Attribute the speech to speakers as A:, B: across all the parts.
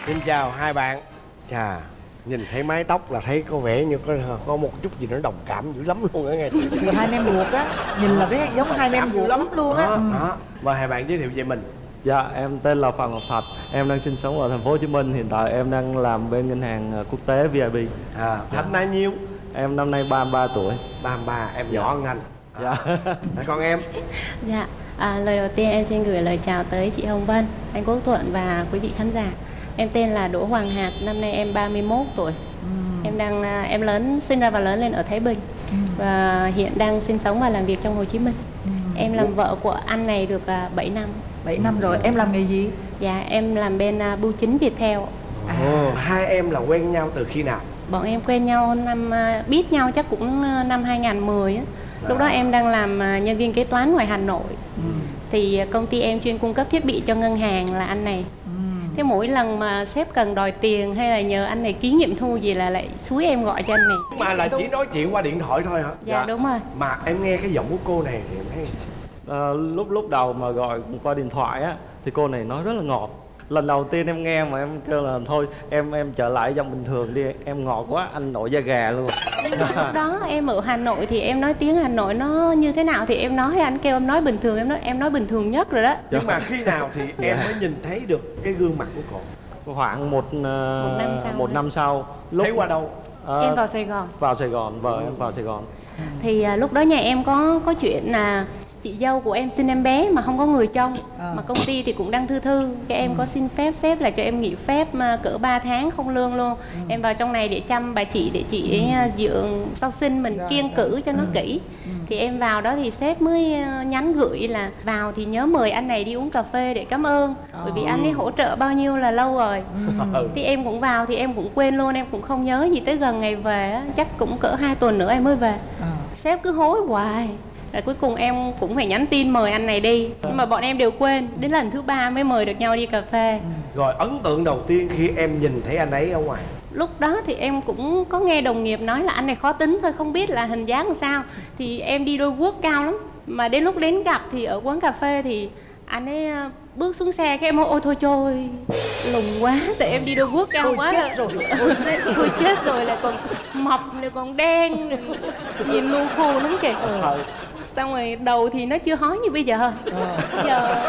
A: Xin chào hai bạn. Chà, nhìn thấy mái tóc là thấy có vẻ như có một chút gì nó đồng cảm dữ lắm luôn á nghe.
B: Thì hai anh em ruột á, nhìn là thấy giống hai anh em ruột lắm luôn á.
A: Đó. Mời hai bạn giới thiệu về mình.
C: Dạ, em tên là Phạm Ngọc Thạch. Em đang sinh sống ở thành phố Hồ Chí Minh. Hiện tại em đang làm bên ngân hàng quốc tế VIP.
A: Thạch bao nhiêu?
C: Em năm nay 33 tuổi.
A: 33, em nhỏ hơn anh.
C: Dạ.
A: Còn em?
D: Dạ, lời đầu tiên em xin gửi lời chào tới chị Hồng Vân, anh Quốc Thuận và quý vị khán giả. Em tên là Đỗ Hoàng Hạt, năm nay em 31 tuổi. Em sinh ra và lớn lên ở Thái Bình và hiện đang sinh sống và làm việc trong Hồ Chí Minh. Em làm vợ của anh này được 7 năm.
B: 7 năm rồi, em làm nghề gì?
D: Dạ, em làm bên bưu chính Viettel.
A: Hai em là quen nhau từ khi nào?
D: Bọn em quen nhau biết nhau chắc cũng năm 2010 á. Lúc đó em đang làm nhân viên kế toán ngoài Hà Nội. Thì công ty em chuyên cung cấp thiết bị cho ngân hàng là anh này. Thế mỗi lần mà sếp cần đòi tiền hay là nhờ anh này ký nghiệm thu gì là lại xúi em gọi cho anh này.
A: Mà là chỉ nói chuyện qua điện thoại thôi hả?
D: Dạ đúng rồi.
A: Mà em nghe cái giọng của cô này thì em thấy
C: Lúc đầu mà gọi qua điện thoại á thì cô này nói rất là ngọt. Lần đầu tiên em nghe mà em kêu là thôi em trở lại giọng bình thường đi, em ngọt quá anh nổi da gà luôn.
D: Lúc đó em ở Hà Nội thì em nói tiếng Hà Nội nó như thế nào thì em nói, anh kêu em nói bình thường, em nói bình thường nhất rồi đó.
A: Nhưng mà khi nào thì em mới nhìn thấy được cái gương mặt của cô?
C: Khoảng một năm sau.
A: Lúc thấy qua đâu?
D: Em vào Sài Gòn.
C: Vào Sài Gòn, vợ em vào Sài Gòn.
D: Thì lúc đó nhà em có chuyện là chị dâu của em sinh em bé mà không có người trông, mà công ty thì cũng đang thư cái em có xin phép sếp là cho em nghỉ phép cỡ 3 tháng không lương luôn. Em vào trong này để chăm bà chị, để chị ấy dưỡng sau sinh mình kiêng cữ cho nó kỹ. Thì em vào đó thì sếp mới nhắn gửi là vào thì nhớ mời anh này đi uống cà phê để cảm ơn, bởi vì anh ấy hỗ trợ bao nhiêu là lâu rồi. Thì em cũng vào thì em cũng quên luôn, em cũng không nhớ gì, tới gần ngày về á, chắc cũng cỡ 2 tuần nữa em mới về. Sếp cứ hối hoài. Rồi cuối cùng em cũng phải nhắn tin mời anh này đi. Nhưng mà bọn em đều quên. Đến lần thứ 3 mới mời được nhau đi cà phê.
A: Rồi ấn tượng đầu tiên khi em nhìn thấy anh ấy ở ngoài?
D: Lúc đó thì em cũng có nghe đồng nghiệp nói là anh này khó tính thôi, không biết là hình dáng làm sao. Thì em đi đôi guốc cao lắm. Mà đến lúc đến gặp thì ở quán cà phê thì anh ấy bước xuống xe cái em ôi thôi trôi lùng quá, tại em đi đôi guốc cao quá
B: chết rồi.
D: Thôi chết rồi, là còn mập rồi còn đen rồi. Nhìn ngu khù lắm kìa. Xong rồi đầu thì nó chưa hói như bây giờ. Giờ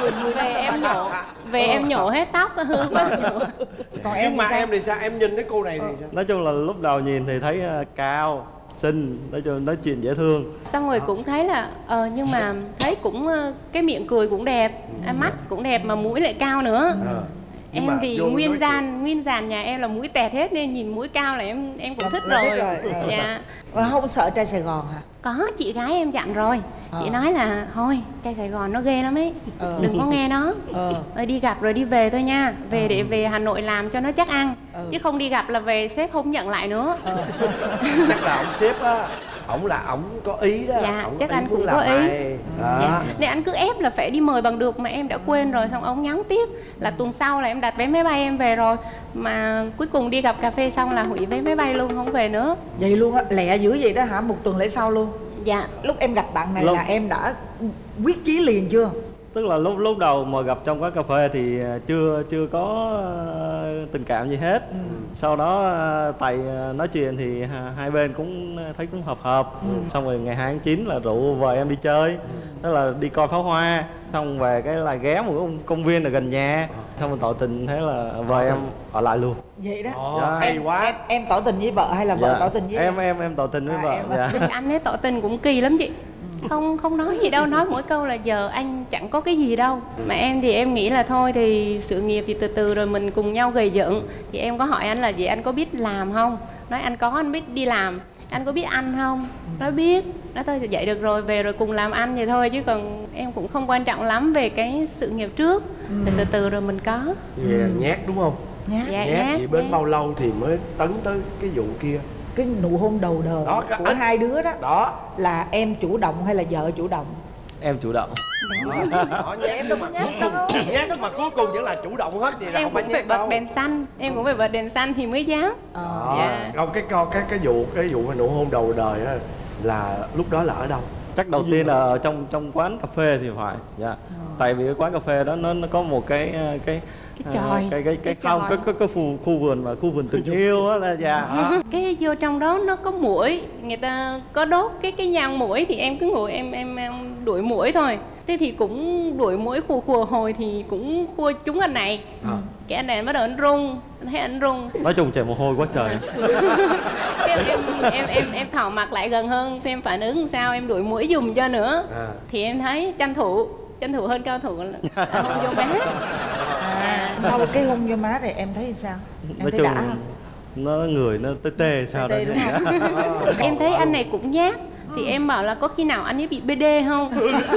D: về em nhổ hết tóc, hư quá nhổ.
A: Còn em nhưng mà sao? Em thì sao? Em nhìn thấy cô này thì sao?
C: Nói chung là lúc đầu nhìn thì thấy cao, xinh, nói chung nói chuyện dễ thương.
D: Xong rồi cũng thấy là nhưng mà thấy cũng cái miệng cười cũng đẹp, mắt cũng đẹp mà mũi lại cao nữa. Em thì nguyên dàn nhà em là mũi tẹt hết nên nhìn mũi cao là em cũng thích rồi. Dạ.
B: Mà không sợ trai Sài Gòn hả?
D: Có, chị gái em dặn rồi. Chị nói là thôi trai Sài Gòn nó ghê lắm ấy, đừng có nghe nó. Đi gặp rồi đi về thôi nha, về để về Hà Nội làm cho nó chắc ăn. Chứ không đi gặp là về sếp không nhận lại nữa.
A: Chắc là ông sếp á, ổng có ý đó.
D: Dạ, chắc anh cũng có ý. Dạ. Nên anh cứ ép là phải đi mời bằng được mà em đã quên rồi. Xong ông nhắn tiếp là tuần sau là em đặt vé máy bay em về rồi, mà cuối cùng đi gặp cà phê xong là hủy vé máy bay luôn, không về nữa.
B: Vậy luôn á, lẹ dữ vậy đó hả? Một tuần lễ sau luôn?
D: Dạ.
B: Lúc em gặp bạn này là em đã quyết chí liền chưa?
C: Tức là lúc đầu mà gặp trong quán cà phê thì chưa có tình cảm gì hết. Sau đó tại nói chuyện thì hai bên cũng thấy cũng hợp. Xong rồi ngày 2 tháng 9 là rủ vợ em đi chơi. Tức là đi coi pháo hoa. Xong về cái là ghé một cái công viên ở gần nhà. Xong rồi tỏ tình, thế là vợ em ở lại luôn.
B: Vậy đó.
A: Hay quá.
B: Em tỏ tình với vợ hay là vợ tỏ tình với em?
C: Em tỏ tình với vợ.
D: Anh ấy tỏ tình cũng kỳ lắm chị. Không nói gì đâu, nói mỗi câu là giờ anh chẳng có cái gì đâu. Mà em thì em nghĩ là thôi thì sự nghiệp thì từ từ rồi mình cùng nhau gầy dựng. Thì em có hỏi anh là vậy anh có biết làm không? Nói anh có, anh biết đi làm. Anh có biết ăn không? Nói biết. Nói thôi thì vậy được rồi, về rồi cùng làm ăn vậy thôi. Chứ còn em cũng không quan trọng lắm về cái sự nghiệp trước. Thì từ từ rồi mình có.
A: Nhát đúng không?
D: Nhát.
A: Vậy bên bao lâu thì mới tấn tới cái vụ kia?
B: Cái nụ hôn đầu đời đó, của hai đứa đó là em chủ động hay là vợ chủ động?
C: Em chủ động.
B: Em đâu có nhát đâu.
A: Nhát mà cuối cùng vẫn là chủ động hết vậy.
D: Em cũng phải bật đèn xanh, em cũng phải bật đèn xanh thì mới dám.
A: Không, cái vụ nụ hôn đầu đời á là lúc đó là ở đâu?
C: Chắc đầu tiên là ở trong quán cà phê thì phải. Dạ. Tại vì cái quán cà phê đó nó có một cái khu vườn mà khu vườn tình yêu á là dạ.
D: Cái vô trong đó nó có muỗi, người ta có đốt cái nhang muỗi thì em cứ ngồi em đuổi muỗi thôi. Thế thì cũng đuổi muỗi khùa hồi thì cũng cua trúng anh này. Cái anh này bắt đầu anh rung, thấy anh rung.
C: Nói chung chảy mồ hôi quá trời.
D: em thò mặt lại gần hơn xem phản ứng làm sao, em đuổi muỗi dùng cho nữa. Thì em thấy tranh thủ hơn cao thủ là hôn vô má.
B: Sau cái hôn vô má này em thấy sao? Em
C: nói
B: thấy
C: chung
B: đã không?
C: nó người nó tê sao đó.
D: Em thấy anh này cũng nhát. Thì em bảo là có khi nào anh ấy bị BD không?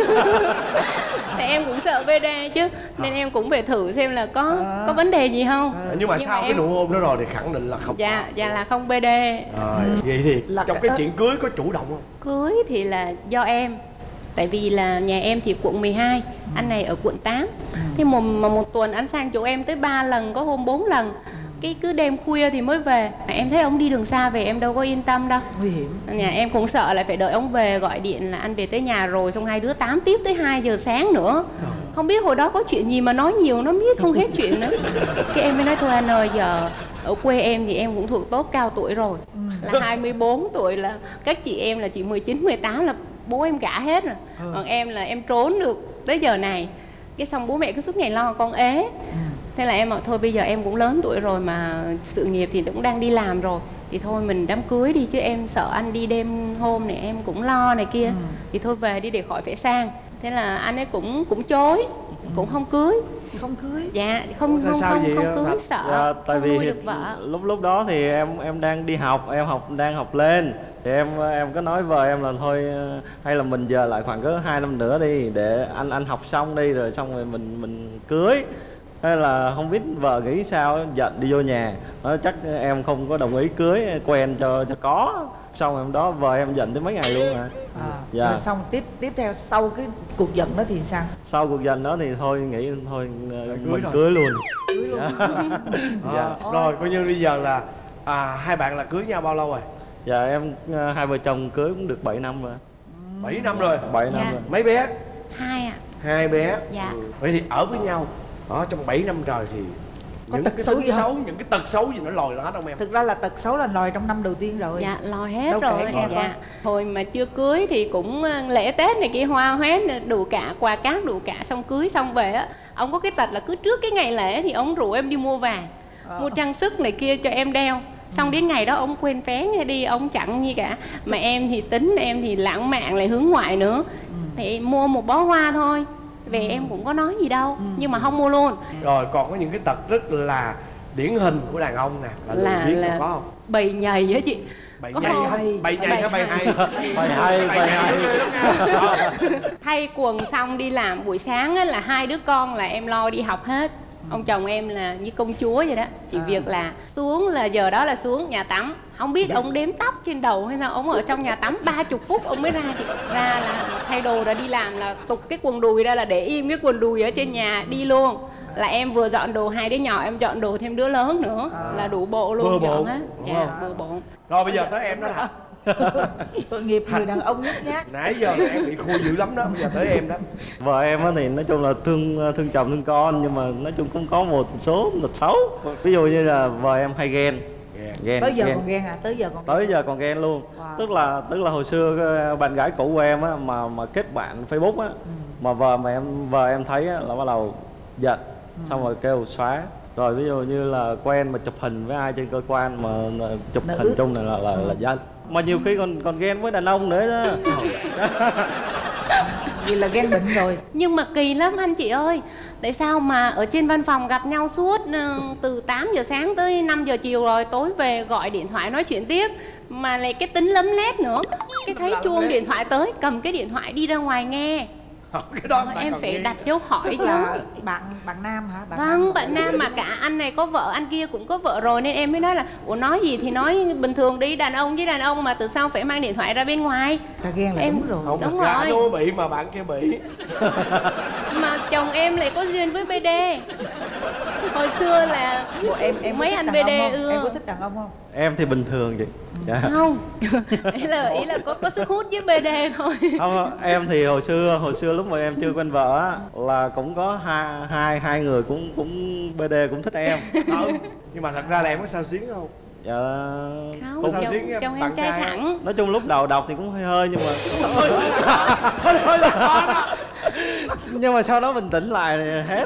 D: Thì em cũng sợ BD chứ. Nên em cũng phải thử xem là có vấn đề gì không.
A: Nhưng mà sau cái nụ hôn đó rồi thì khẳng định là không.
D: Dạ là không BD.
A: Vậy thì trong cái chuyện cưới có chủ động không?
D: Cưới thì là do em. Tại vì là nhà em thì quận 12, anh này ở quận 8. Thế mà một tuần anh sang chỗ em tới 3 lần, có hôm 4 lần. Cái cứ đêm khuya thì mới về. Em thấy ông đi đường xa về em đâu có yên tâm đâu.
B: Nguy hiểm.
D: Nhà em cũng sợ lại phải đợi ông về gọi điện là anh về tới nhà rồi, xong hai đứa tám tiếp tới 2 giờ sáng nữa. Không biết hồi đó có chuyện gì mà nói nhiều nó biết không hết chuyện nữa. Cái em mới nói thôi anh ơi, giờ ở quê em thì em cũng thuộc tốt cao tuổi rồi. Là 24 tuổi là các chị em là chị 19, 18 là bố em gả hết rồi. Còn em là em trốn được tới giờ này. Cái xong bố mẹ cứ suốt ngày lo con ế. Thế là em bảo thôi bây giờ em cũng lớn tuổi rồi mà sự nghiệp thì cũng đang đi làm rồi, thì thôi mình đám cưới đi, chứ em sợ anh đi đêm hôm này em cũng lo này kia. Thì thôi về đi để khỏi phải sang. Thế là anh ấy cũng chối, cũng không cưới.
B: Không cưới?
D: Dạ không cưới, sợ
C: dạ, tại
D: không
C: vì
D: nuôi được vợ.
C: lúc đó thì em đang đi học, đang học lên thì em có nói vợ em là thôi hay là mình giờ lại khoảng cỡ 2 năm nữa đi để anh học xong đi rồi xong rồi mình cưới. Hay là không biết vợ nghĩ sao, giận đi vô nhà nói chắc em không có đồng ý cưới, quen cho có. Xong hôm đó vợ em giận tới mấy ngày luôn à.
B: Rồi xong tiếp theo sau cái cuộc giận đó thì sao?
C: Sau cuộc giận đó thì thôi nghĩ thôi mình cưới luôn.
A: Dạ. Rồi coi như bây giờ là hai bạn là cưới nhau bao lâu rồi?
C: Dạ em hai vợ chồng cưới cũng được 7 năm rồi.
A: 7 năm rồi?
C: 7 năm rồi.
A: Mấy bé?
D: 2 ạ.
A: 2 bé.
D: Dạ.
A: Vậy thì ở với nhau trong 7 năm trời thì
B: có tật xấu gì không?
A: Những cái tật xấu gì nó lòi ra hết không em?
B: Thực ra là tật xấu là lòi trong năm đầu tiên rồi.
D: Dạ lòi hết
B: đâu
D: rồi. Dạ. Hồi mà chưa cưới thì cũng lễ Tết này kia hoa hoét đủ cả, quà cáp đủ cả, xong cưới xong về á, ông có cái tật là cứ trước cái ngày lễ thì ông rủ em đi mua vàng, mua trang sức này kia cho em đeo. Xong đến ngày đó ông quên vé nghe đi, ông chẳng như cả. Mà em thì tính em thì lãng mạn lại hướng ngoại nữa. Thì mua một bó hoa thôi. Về em cũng có nói gì đâu, nhưng mà không mua luôn.
A: Rồi còn có những cái tật rất là điển hình của đàn ông nè, là có không?
D: Bầy nhầy á chị.
A: Bầy nhầy không? Bầy nhầy hay bầy hay?
C: Bầy hay.
D: Thay quần xong đi làm buổi sáng á, là 2 đứa con là em lo đi học hết. Ông chồng em là như công chúa vậy đó. Chỉ việc là xuống là giờ đó là xuống nhà tắm. Không biết ông đếm tóc trên đầu hay sao, ông ở trong nhà tắm 30 phút ông mới ra. Ra là thay đồ ra đi làm là tục cái quần đùi ra là để im cái quần đùi ở trên nhà đi luôn. Là em vừa dọn đồ 2 đứa nhỏ, em dọn đồ thêm đứa lớn nữa là đủ bộ luôn.
A: Bừa bộn
D: hết. Dạ, bừa bộn.
A: Rồi bây giờ tới em đó thật.
B: Tội nghiệp người đàn ông nhút nhát.
A: Nãy giờ là em bị khui dữ lắm đó, bây giờ tới em đó.
C: Vợ em thì nói chung là thương chồng thương con, nhưng mà nói chung cũng có một số tật xấu. Ví dụ như là vợ em hay ghen.
B: Tới giờ còn ghen hả? Tới giờ còn
C: ghen luôn. Tức là hồi xưa bạn gái cũ của em á mà kết bạn Facebook á, mà vợ em thấy á, là bắt đầu giận, xong rồi kêu xóa. Rồi ví dụ như là quen mà chụp hình với ai trên cơ quan mà chụp hình chung này là giận. Mà nhiều khi còn ghen với đàn ông nữa đó.
B: Vì là ghen bệnh rồi.
D: Nhưng mà kỳ lắm anh chị ơi. Tại sao mà ở trên văn phòng gặp nhau suốt từ 8 giờ sáng tới 5 giờ chiều, rồi tối về gọi điện thoại nói chuyện tiếp. Mà lại cái tính lấm lét nữa. Cái thấy chuông điện thoại tới, cầm cái điện thoại đi ra ngoài nghe.
A: Cái đó
D: em phải đặt dấu hỏi chứ.
B: Bạn nam hả?
D: Vâng, bạn nam mà cả anh này có vợ, anh kia cũng có vợ rồi, nên em mới nói là ủa nói gì thì nói bình thường đi, đàn ông với đàn ông mà từ sau phải mang điện thoại ra bên ngoài.
B: Ta ghen là
D: em
B: đúng rồi.
A: Không,
D: đúng
A: rồi.
D: Rồi.
A: Bị mà bạn kia bị.
D: Mà chồng em lại có duyên với BD. Hồi xưa là
B: Ủa, em
D: mấy
B: có thích
D: anh
B: đàn ông
D: BD
B: không?
D: ưa.
B: Em có thích đàn ông không?
C: Em thì bình thường vậy. Dạ.
D: Không. ý là có sức hút với BD thôi.
C: Không, em thì hồi xưa lúc mà em chưa quen vợ á là cũng có hai người cũng BD cũng thích em.
A: Nhưng mà thật ra là em có sao xuyến không?
C: Dạ.
D: Không,
A: sao xuyến
D: chồng
A: bạn
D: em trai
A: trai
D: thẳng.
C: Nói chung lúc đầu đọc thì cũng hơi nhưng mà
A: hơi là khó đó.
C: nhưng mà sau đó bình tĩnh lại thì hết.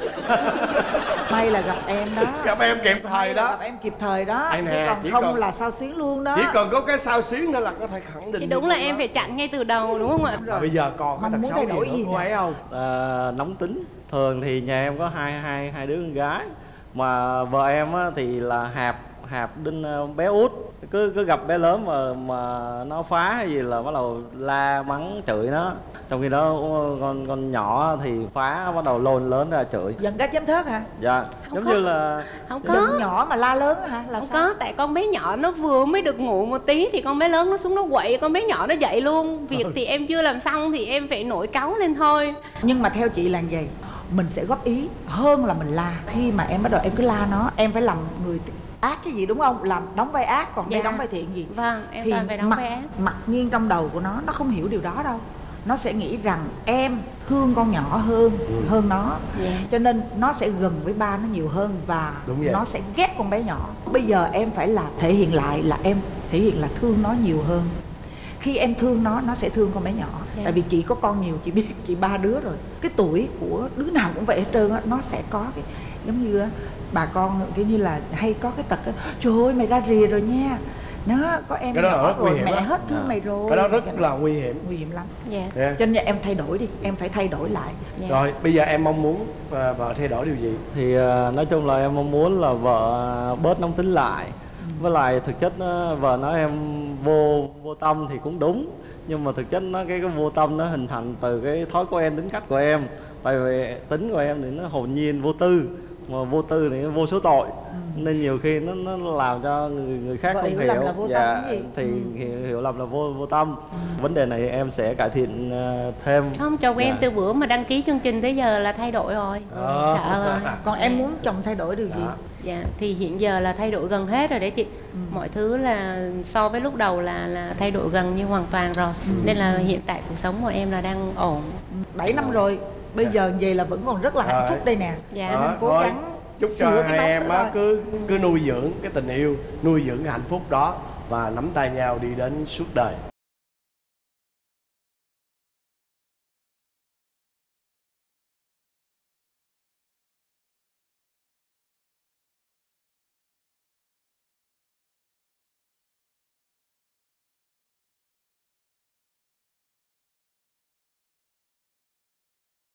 B: May là gặp em đó.
A: Gặp em kịp thời
B: May là
A: đó.
B: gặp em kịp thời đó.
A: Ai nè,
B: Chứ còn
A: chỉ
B: không
A: cần-
B: là sao xuyến luôn đó.
A: Chỉ cần có cái sao xuyến nữa là có thể khẳng định
D: Thì đúng
A: được
D: là
A: luôn
D: em
A: đó.
D: phải chặn ngay từ đầu đúng không ạ?
A: Rồi bây giờ còn cái
B: Mong
A: tật
B: muốn
A: xấu
B: thay đổi
A: gì
B: gì
A: nữa cô
B: nè?
A: ấy không?
C: Nóng tính. Thường thì nhà em có hai đứa con gái, mà vợ em á, thì là hạp đinh bé út, cứ gặp bé lớn mà nó phá hay gì là bắt đầu la mắng chửi nó, trong khi đó con nhỏ thì phá bắt đầu lôn lớn ra chửi.
B: Giận cá chém thớt hả?
C: Dạ,
D: Không
C: giống
D: có.
C: như là
D: Không có.
B: Giận nhỏ mà la lớn hả? Là
D: Không
B: sao?
D: có, tại con bé nhỏ nó vừa mới được ngủ một tí thì con bé lớn nó xuống nó quậy, con bé nhỏ nó dậy luôn. Việc thì em chưa làm xong thì em phải nổi cáu lên thôi.
B: Nhưng mà theo chị là vậy, mình sẽ góp ý hơn là mình la. Khi mà em bắt đầu em cứ la nó, em phải làm người ác cái gì đúng không? Làm đóng vai ác, còn đây
D: Dạ.
B: đóng vai thiện gì?
D: Vâng, em
B: Thì
D: toàn phải đóng
B: mặc,
D: vai ác.
B: mặc nhiên trong đầu của nó không hiểu điều đó đâu. Nó sẽ nghĩ rằng em thương con nhỏ hơn nó.
D: Dạ.
B: Cho nên nó sẽ gần với ba nó nhiều hơn và
A: Đúng vậy.
B: nó sẽ ghét con bé nhỏ. Bây giờ em phải là thể hiện lại là em thể hiện là thương nó nhiều hơn. Khi em thương nó sẽ thương con bé nhỏ.
D: Dạ.
B: Tại vì chị có con nhiều, chị biết chị 3 đứa rồi. Cái tuổi của đứa nào cũng vậy hết trơn á, nó sẽ có cái giống như á, bà con kiểu như là hay có cái tật á, trời ơi mày ra rìa rồi nha. Nó có em
A: Cái đó là
B: nhỏ
A: rất nguy
B: rồi,
A: hiểm
B: mẹ
A: đó.
B: hết thương mày rồi.
A: Cái đó rất là nguy hiểm.
B: nguy hiểm lắm.
D: Dạ.
A: Dạ.
B: Cho nên em thay đổi đi, em phải thay đổi lại.
D: Dạ.
A: Rồi bây giờ em mong muốn vợ thay đổi điều gì?
C: thì nói chung là em mong muốn là vợ bớt nóng tính lại. Với lại thực chất vợ nói em vô tâm thì cũng đúng, nhưng mà thực chất cái vô tâm nó hình thành từ cái thói quen tính cách của em. Tại vì tính của em thì nó hồn nhiên vô tư, mà vô tư thì nó vô số tội, nên nhiều khi nó làm cho người khác
B: Vợ
C: không
B: hiểu
C: hiểu.
B: lầm là vô tâm cái gì?
C: Thì hiểu lầm là vô tâm. Vấn đề này em sẽ cải thiện thêm.
D: Không, chồng em
C: Dạ.
D: từ bữa mà đăng ký chương trình tới giờ là thay đổi rồi. Sợ rồi.
B: Còn em muốn chồng thay đổi điều gì?
A: Đó.
D: Dạ, thì hiện giờ là thay đổi gần hết rồi đấy chị. Mọi thứ là so với lúc đầu là thay đổi gần như hoàn toàn rồi. Nên là hiện tại cuộc sống của em là đang ổn.
B: 7 năm rồi, bây giờ về là vẫn còn rất là hạnh
A: Rồi.
B: phúc đây nè.
D: Dạ.
B: Cho nên cố
A: thôi,
B: gắng
A: chúc
B: sửa
A: cho
B: cái
A: hai
B: bóng
A: em
B: đó
A: á
B: thôi.
A: cứ nuôi dưỡng cái tình yêu, nuôi dưỡng cái hạnh phúc đó và nắm tay nhau đi đến suốt đời.